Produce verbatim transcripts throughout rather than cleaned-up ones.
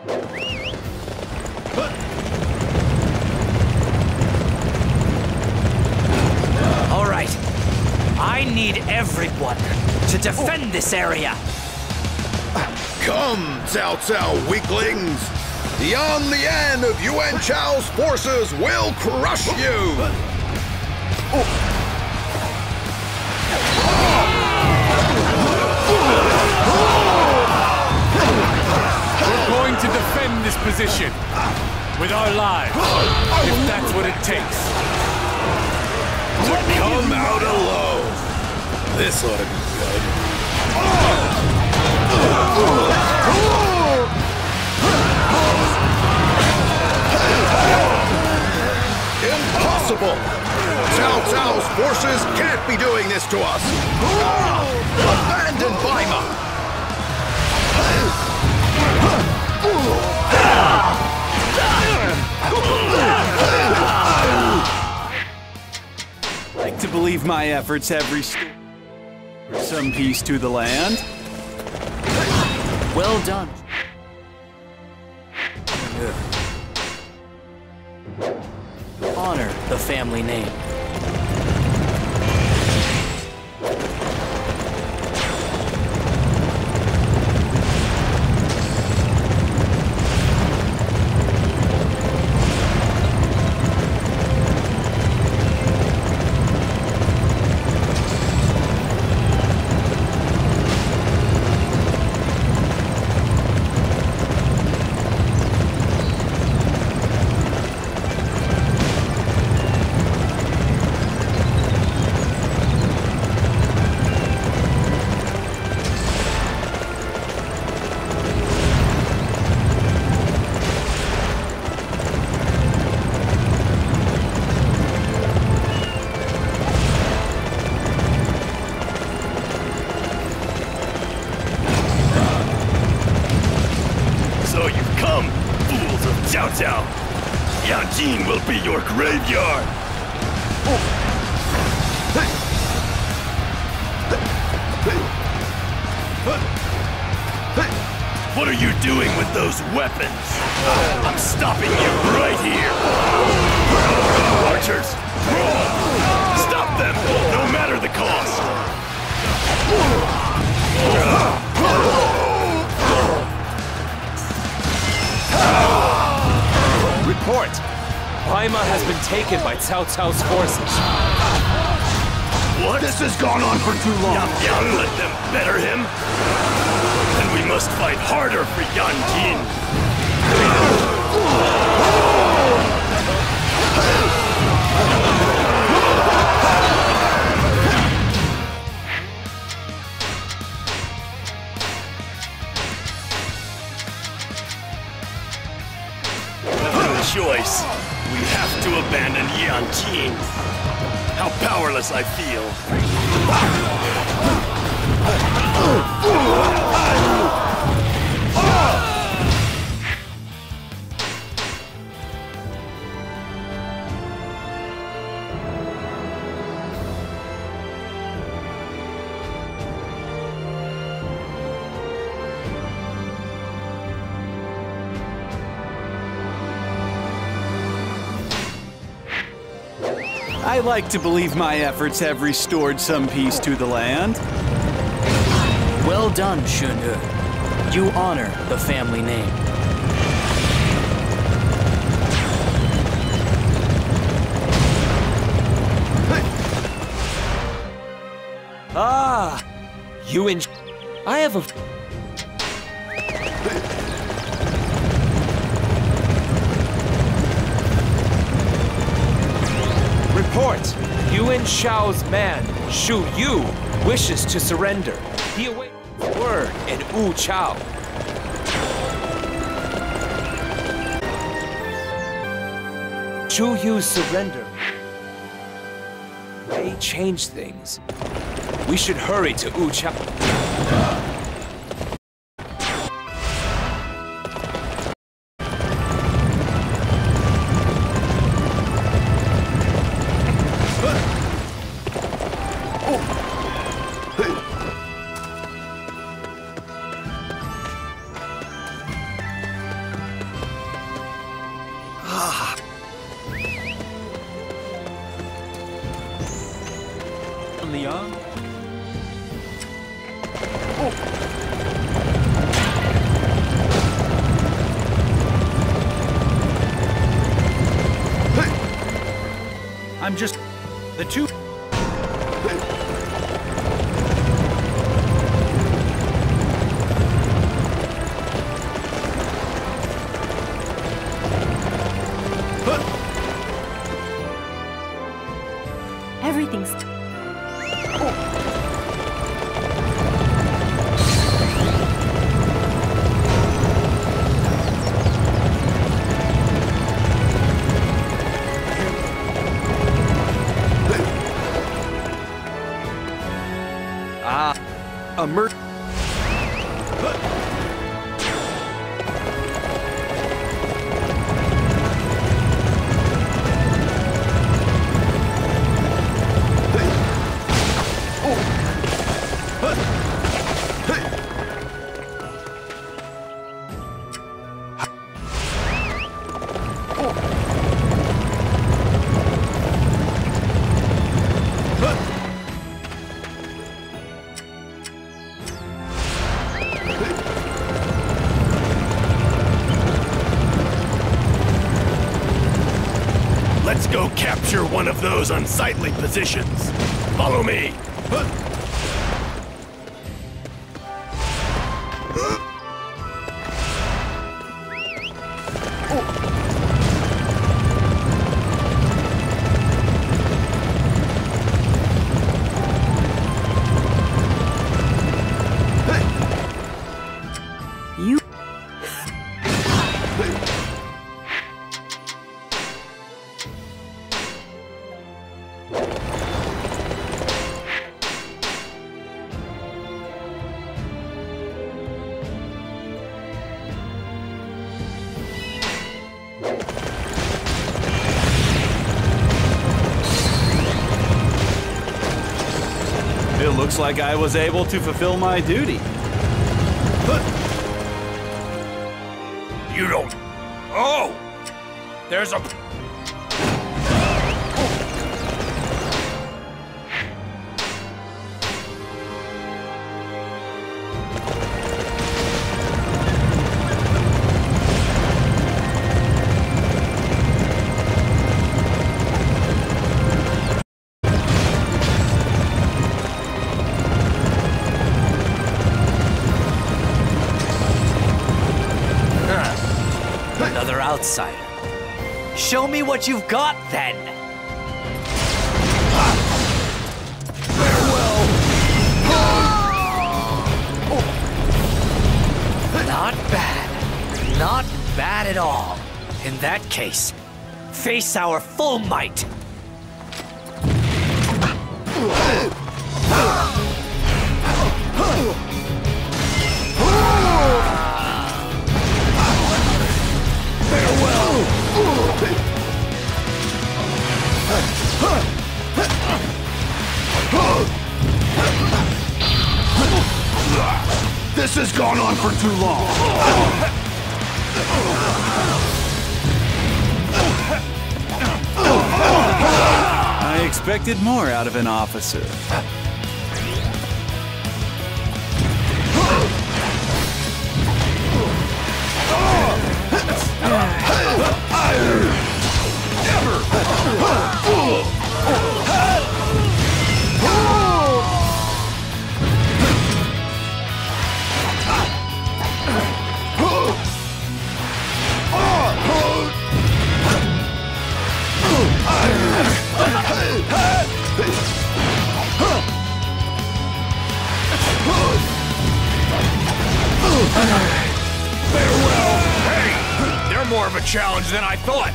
All right. I need everyone to defend this area. Come, Cao Cao weaklings! Beyond the end of Yuan Chao's forces will crush you! We're going to defend this position with our lives, if that's what it takes. To come out alone! This ought to be good. Impossible! Cao Cao's forces can't be doing this to us! Abandon Baima! Like to believe my efforts have restored some peace to the land. Well done. Honor the family name. Yanjin will be your graveyard! What are you doing with those weapons? I'm stopping you right here! Archers! Stop them, no matter the cost! Report! Baima has been taken by Cao Cao's forces. What? This has gone on for too long. Yang Yang let them better him? Then we must fight harder for Yanjin. Choice. We have to abandon Yanjin. How powerless I feel. I like to believe my efforts have restored some peace to the land. Well done, Shun'e. You honor the family name. Ah! Yuan... I have a... Report! Yuan Shao's man, Shu Yu, wishes to surrender. He awaits word in Wu Chao. Shu Yu's surrender may change things. We should hurry to Wu Chao. Leon? I'm just the two. Everything's... Ah, a mer... Let's go capture one of those unsightly positions. Follow me. You... It looks like I was able to fulfill my duty. You don't... Oh! There's a... Another outsider. Show me what you've got, then! Not bad. Not bad at all. In that case, face our full might! This has gone on for too long. I expected more out of an officer. Farewell! Hey! They're more of a challenge than I thought!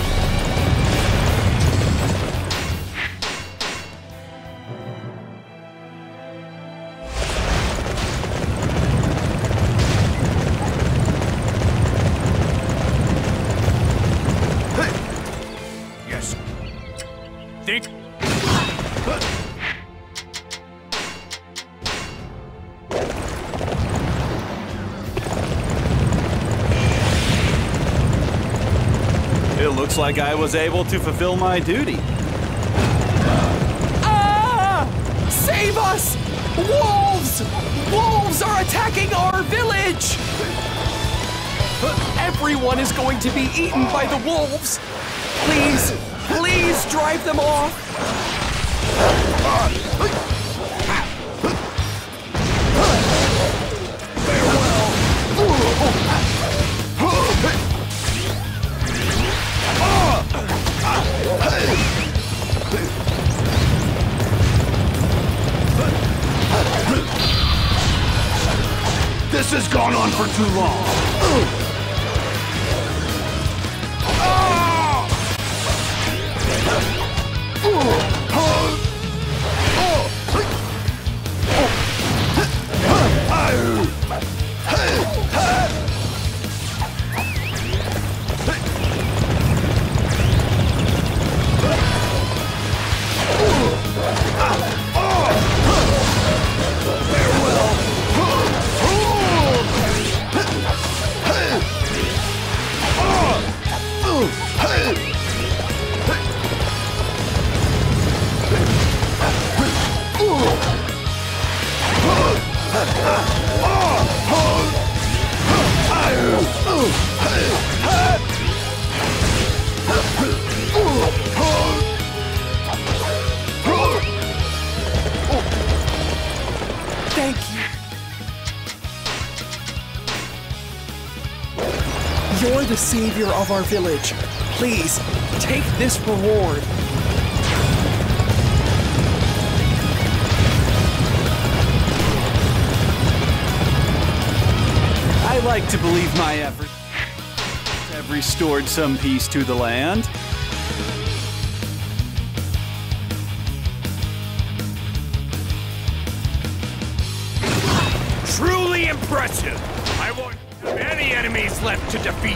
Yes. Think... It looks like I was able to fulfill my duty. Ah! Save us! Wolves! Wolves are attacking our village! Everyone is going to be eaten by the wolves! Please, please drive them off! This has gone on for too long. Thank you. You're the savior of our village. Please, take this reward. I like to believe my efforts have restored some peace to the land. Truly impressive! I won't have any enemies left to defeat!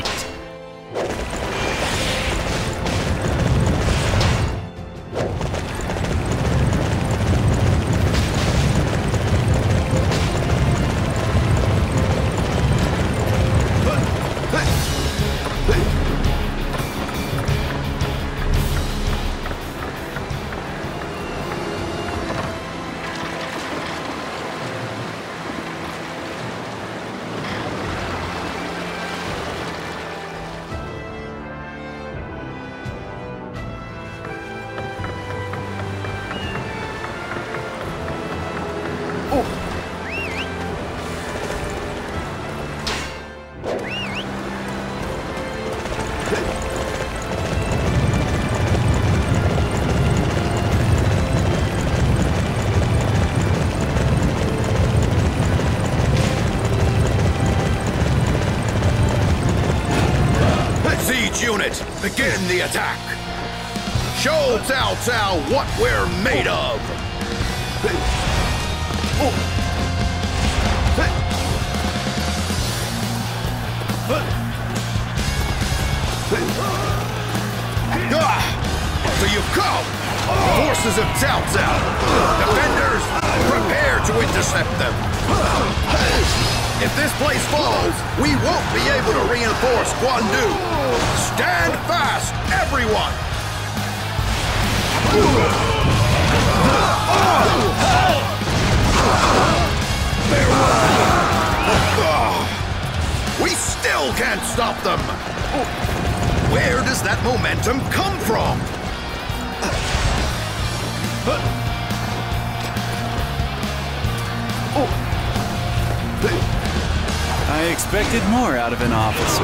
Unit, begin the attack! Show Cao Cao what we're made of! So you've come! Forces of Cao Cao! Defenders, prepare to intercept them! If this place falls, we won't be able to reinforce Guandu! Stand fast, everyone! We still can't stop them! Where does that momentum come from? I expected more out of an officer.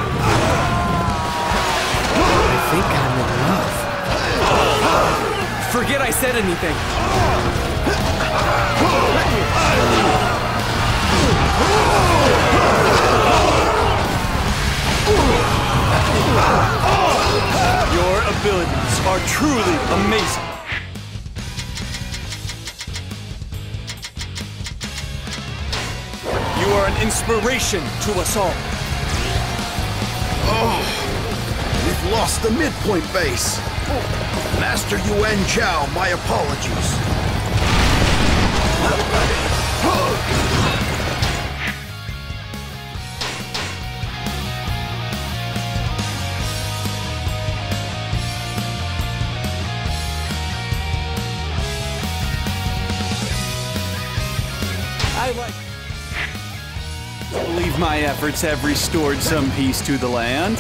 I think I'm in love. Forget I said anything. Your abilities are truly amazing. You are an inspiration to us all. Oh, we've lost the midpoint base. Master Yuan Chao, my apologies. my efforts have restored some peace to the land.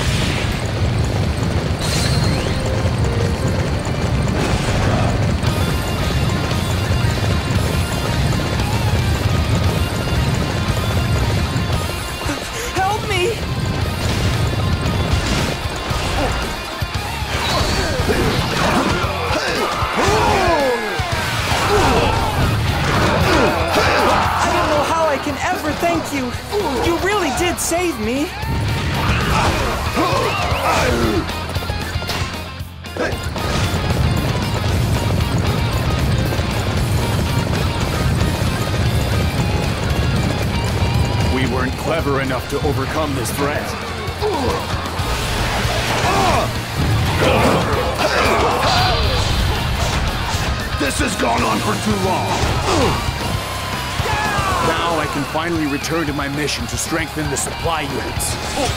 Help me! I don't know how I can ever thank you. You really did save me. We weren't clever enough to overcome this threat. This has gone on for too long. Now I can finally return to my mission to strengthen the supply units.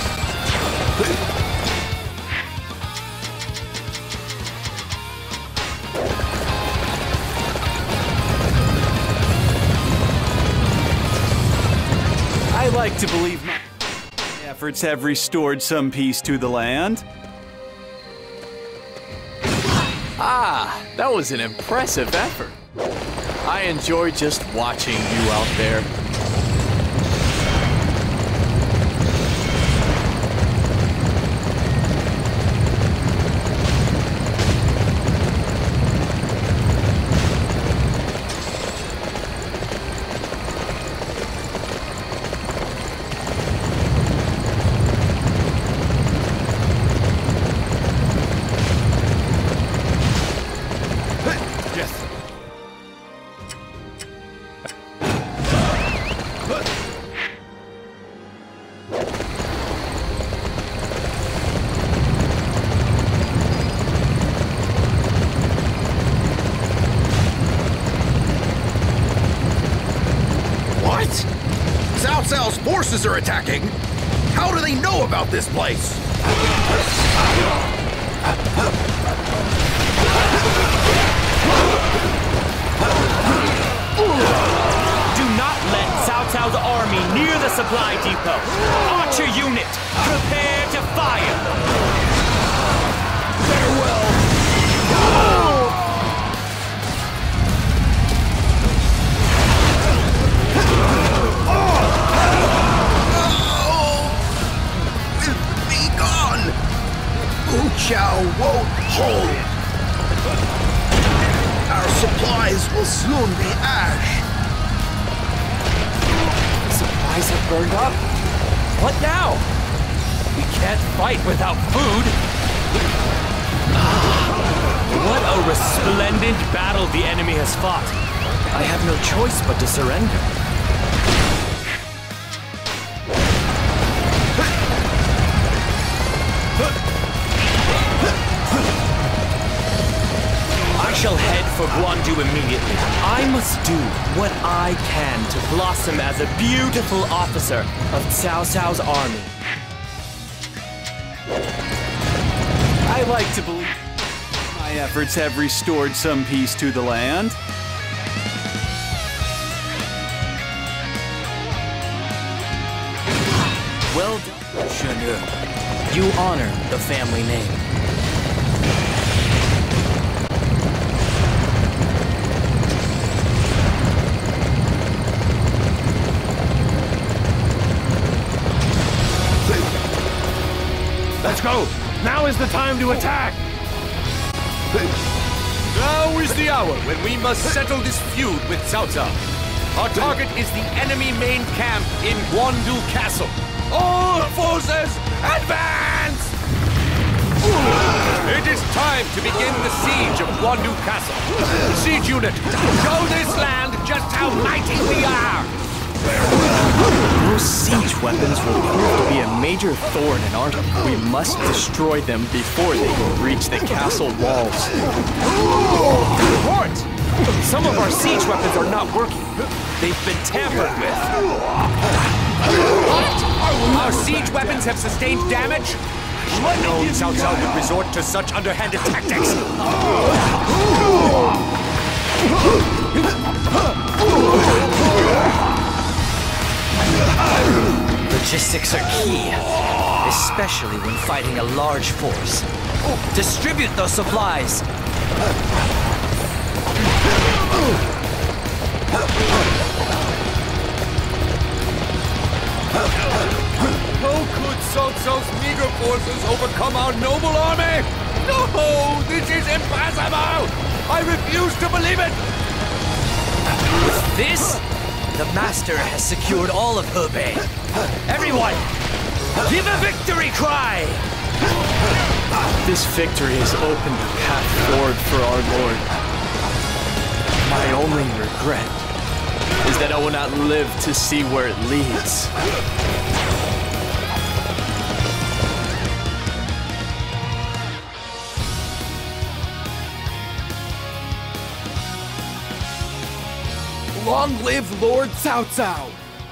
I like to believe my efforts have restored some peace to the land. Ah, that was an impressive effort. I enjoy just watching you out there. Cao's forces are attacking! How do they know about this place? Do not let Cao Cao's army near the supply depot. Archer unit, prepare to fire. Farewell! Be gone! Shao won't hold! Our supplies will soon be ash! Supplies have burned up. What now? We can't fight without food. What a resplendent battle the enemy has fought. I have no choice but to surrender. I shall head for Guandu immediately. I must do what I can to blossom as a beautiful officer of Cao Cao's army. I like to believe my efforts have restored some peace to the land. Well done, Shao. You honor the family name. Let's go! Now is the time to attack! Now is the hour when we must settle this feud with Cao Cao. Our target is the enemy main camp in Guandu Castle. All forces, advance! It is time to begin the siege of Guandu Castle. Siege unit, show this land just how mighty we are! Those siege weapons will prove to be a major thorn in our... We must destroy them before they can reach the castle walls. Report! Some of our siege weapons are not working. They've been tampered with. What? Our siege weapons have sustained damage? What known Cao Cao would resort to such underhanded tactics? Logistics are key, especially when fighting a large force. Distribute those supplies! How could Cao Cao's meager forces overcome our noble army? No! This is impossible! I refuse to believe it! With this, the Master has secured all of Hebei. Everyone, give a victory cry! This victory has opened the path forward for our Lord. My only regret is that I will not live to see where it leads. Long live Lord Cao Cao!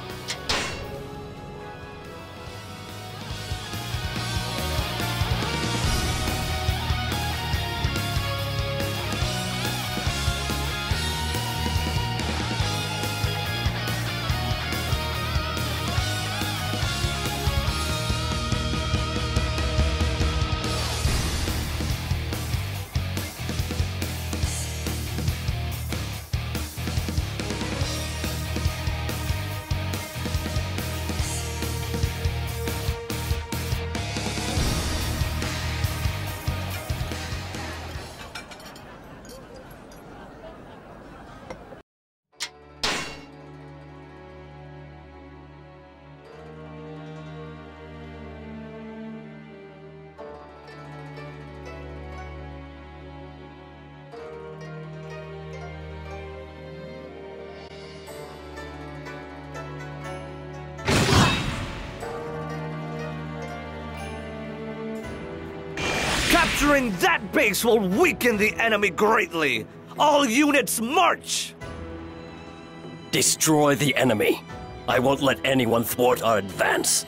Capturing that base will weaken the enemy greatly! All units march! Destroy the enemy. I won't let anyone thwart our advance.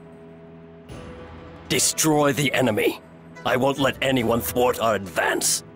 Destroy the enemy. I won't let anyone thwart our advance.